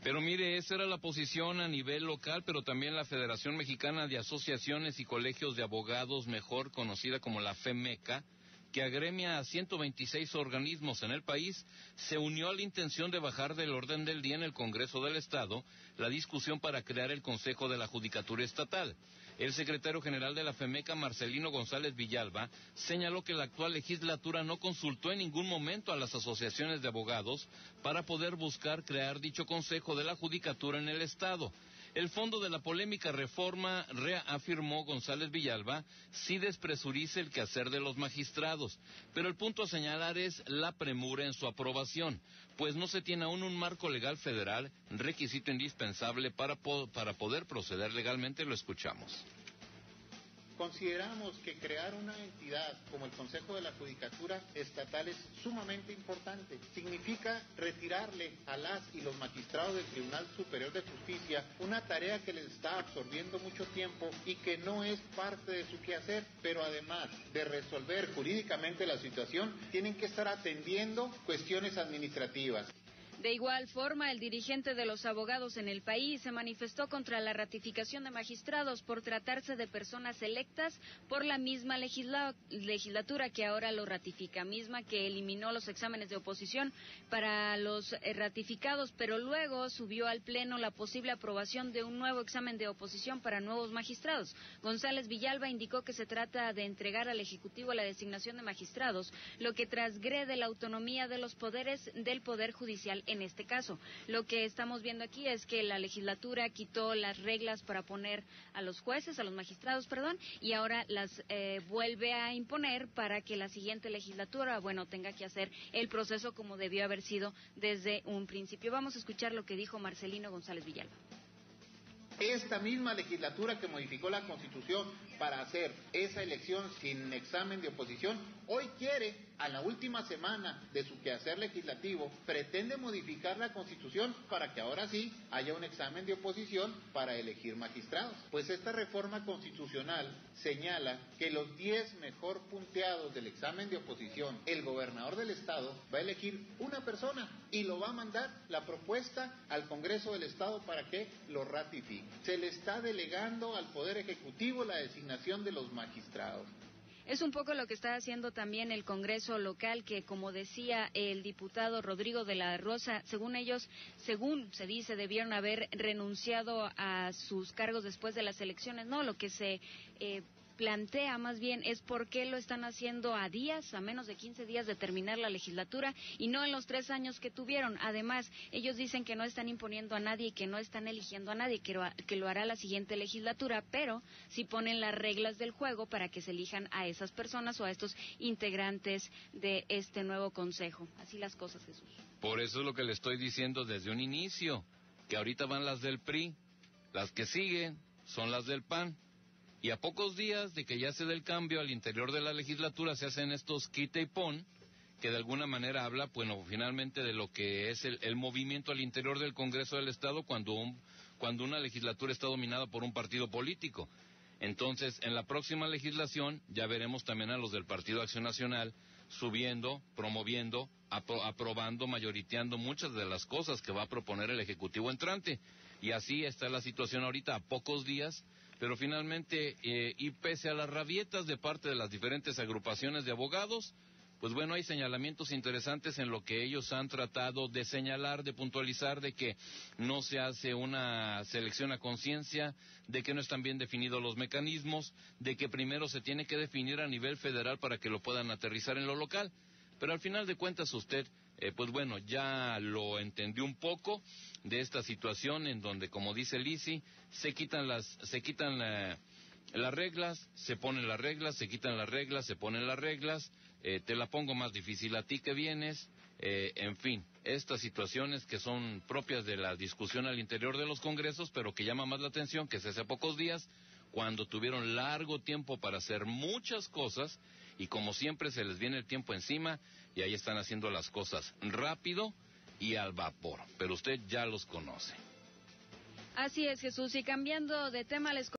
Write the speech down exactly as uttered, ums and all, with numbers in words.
Pero mire, esa era la posición a nivel local, pero también la Federación Mexicana de Asociaciones y Colegios de Abogados, mejor conocida como la FEMECA, que agremia a ciento veintiséis organismos en el país, se unió a la intención de bajar del orden del día en el Congreso del Estado la discusión para crear el Consejo de la Judicatura Estatal. El secretario general de la FEMECA, Marcelino González Villalba, señaló que la actual legislatura no consultó en ningún momento a las asociaciones de abogados para poder buscar crear dicho Consejo de la Judicatura en el Estado. El fondo de la polémica reforma, reafirmó González Villalba, sí despresuriza el quehacer de los magistrados, pero el punto a señalar es la premura en su aprobación, pues no se tiene aún un marco legal federal, requisito indispensable para, po- para poder proceder legalmente. Lo escuchamos. Consideramos que crear una entidad como el Consejo de la Judicatura Estatal es sumamente importante. Significa retirarle a las y los magistrados del Tribunal Superior de Justicia una tarea que les está absorbiendo mucho tiempo y que no es parte de su quehacer, pero además de resolver jurídicamente la situación, tienen que estar atendiendo cuestiones administrativas. De igual forma, el dirigente de los abogados en el país se manifestó contra la ratificación de magistrados por tratarse de personas electas por la misma legisla- legislatura que ahora lo ratifica, misma que eliminó los exámenes de oposición para los eh, ratificados, pero luego subió al Pleno la posible aprobación de un nuevo examen de oposición para nuevos magistrados. González Villalba indicó que se trata de entregar al Ejecutivo la designación de magistrados, lo que transgrede la autonomía de los poderes del Poder Judicial. En este caso, lo que estamos viendo aquí es que la legislatura quitó las reglas para poner a los jueces, a los magistrados, perdón, y ahora las eh, vuelve a imponer para que la siguiente legislatura, bueno, tenga que hacer el proceso como debió haber sido desde un principio. Vamos a escuchar lo que dijo Marcelino González Villalba. Esta misma legislatura que modificó la Constitución para hacer esa elección sin examen de oposición, hoy quiere, a la última semana de su quehacer legislativo, pretende modificar la Constitución para que ahora sí haya un examen de oposición para elegir magistrados. Pues esta reforma constitucional señala que los diez mejor punteados del examen de oposición, el gobernador del estado va a elegir una persona y lo va a mandar la propuesta al Congreso del Estado para que lo ratifique. Se le está delegando al Poder Ejecutivo la designación de los magistrados. Es un poco lo que está haciendo también el Congreso local, que como decía el diputado Rodrigo de la Rosa, según ellos, según se dice, debieron haber renunciado a sus cargos después de las elecciones. No, lo que se eh, plantea más bien es por qué lo están haciendo a días, a menos de quince días de terminar la legislatura y no en los tres años que tuvieron. Además, ellos dicen que no están imponiendo a nadie y que no están eligiendo a nadie, que lo, que lo hará la siguiente legislatura, pero sí ponen las reglas del juego para que se elijan a esas personas o a estos integrantes de este nuevo consejo. Así las cosas, Jesús. Por eso es lo que le estoy diciendo desde un inicio, que ahorita van las del P R I, las que siguen son las del P A N. Y a pocos días de que ya se dé el cambio al interior de la legislatura se hacen estos quita y pon, que de alguna manera habla, bueno, finalmente de lo que es el, el movimiento al interior del Congreso del Estado cuando, un, cuando una legislatura está dominada por un partido político. Entonces, en la próxima legislación ya veremos también a los del Partido Acción Nacional subiendo, promoviendo, apro- aprobando, mayoriteando muchas de las cosas que va a proponer el Ejecutivo entrante. Y así está la situación ahorita, a pocos días. Pero finalmente, eh, y pese a las rabietas de parte de las diferentes agrupaciones de abogados, pues bueno, hay señalamientos interesantes en lo que ellos han tratado de señalar, de puntualizar, de que no se hace una selección a conciencia, de que no están bien definidos los mecanismos, de que primero se tiene que definir a nivel federal para que lo puedan aterrizar en lo local. Pero al final de cuentas usted, eh, pues bueno, ya lo entendió un poco de esta situación en donde, como dice Lisi, se quitan las, se quitan la, las reglas, se ponen las reglas, se quitan las reglas, se ponen las reglas, eh, te la pongo más difícil a ti que vienes, eh, en fin, estas situaciones que son propias de la discusión al interior de los congresos, pero que llama más la atención que es hace pocos días, cuando tuvieron largo tiempo para hacer muchas cosas, y como siempre se les viene el tiempo encima, y ahí están haciendo las cosas rápido y al vapor, pero usted ya los conoce. Así es, Jesús, y cambiando de tema, les